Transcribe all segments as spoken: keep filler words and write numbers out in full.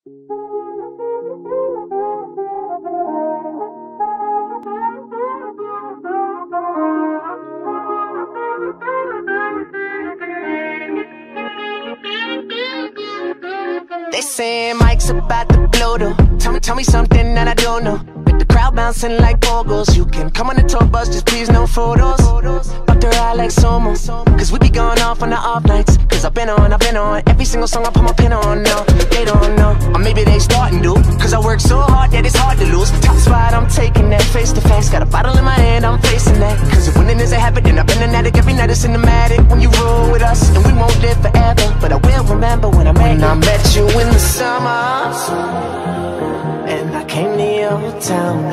They saying Mike's about to blow though. Tell me, tell me something that I don't know. With the crowd bouncing like bogles, you can come on the tour bus, just please no photos. Up the ride like Somo, cause we be going off on the off nights. Cause I've been on, I've been on every single song I put my pin on. No, they don't know, or maybe they starting to. Cause I work so hard that it's hard to lose. Top spot, I'm taking that face to face. Got a bottle in my hand, I'm facing that. Cause if winning is a habit, then I've been an addict. Every night it's cinematic when you roll with us. And we won't live forever, but I will remember when I met you. When I met you in the summer, and I came to your town.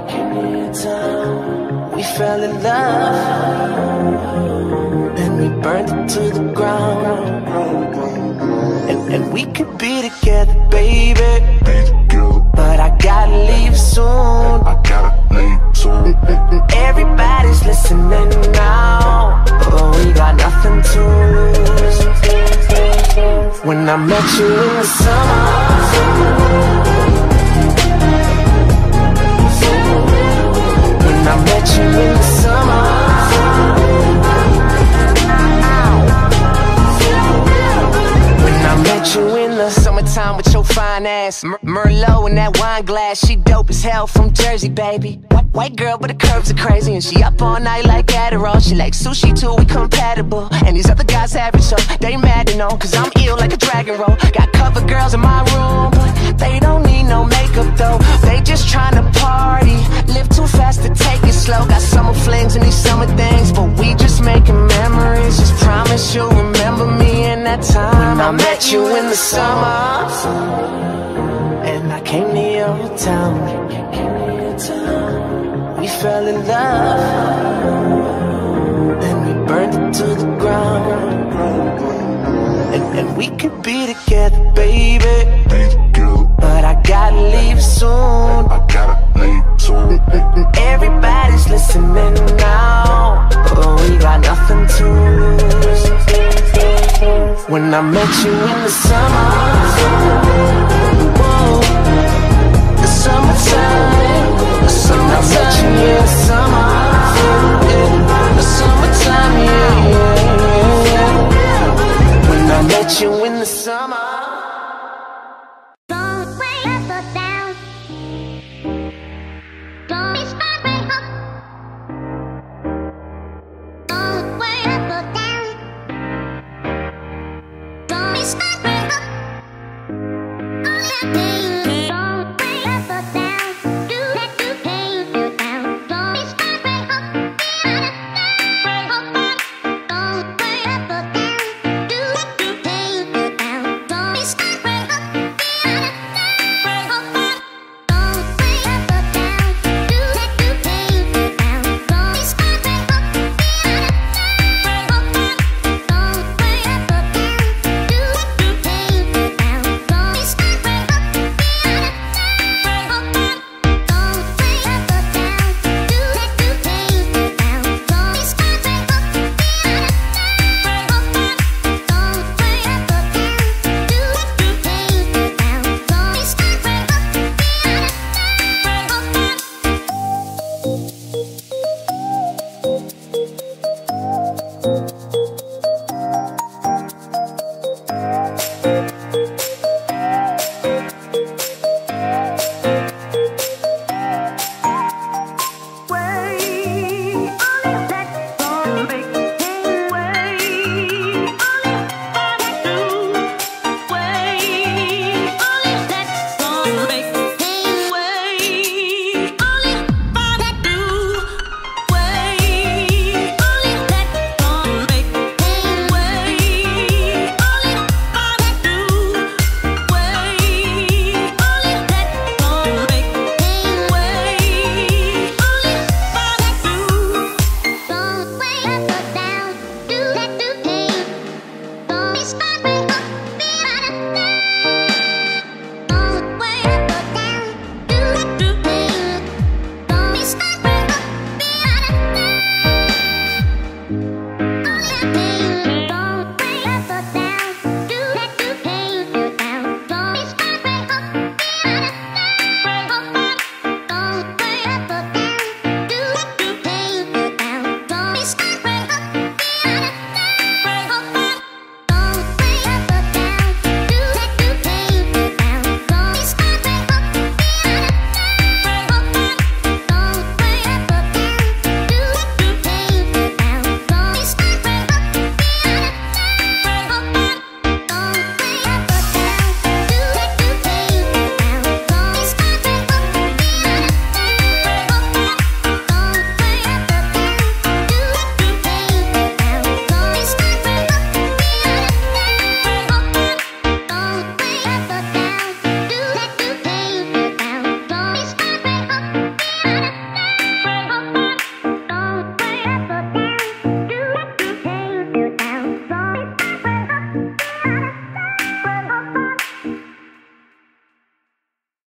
We fell in love, then we burned it to the ground. And, and we could be together, baby, but I gotta leave soon. I gotta leave soon. And, and, and everybody's listening now, but we got nothing to lose. When I met you in the summer, when I met you in the summer, when I met you in the summertime with your fine ass, Mer Merlot in that wine glass. She dope as hell from Jersey, baby. White, white girl, but the curves are crazy, and she up all night like Adderall. She like sushi too, we compatible. And these other guys average, so they mad to know, cause I'm ill like a dragon roll. Got cover girls in my room, but they don't need no makeup though. They just tryna party, live too fast to take it slow. Got summer flings and these summer things, but we just making memories. Just promise you'll remember me in that time when I met you in the summer, and I came to your town. We fell in love, then we burned it to the ground. And, and we could be together, baby, but I gotta leave soon. I gotta leave soon. And, and, and everybody's listening now, but we got nothing to lose. When I met you in the summer, whoa, the summertime, the summertime, I met you in the summer, yeah, the summertime, yeah, yeah, yeah. When I met you in the summer. Stop.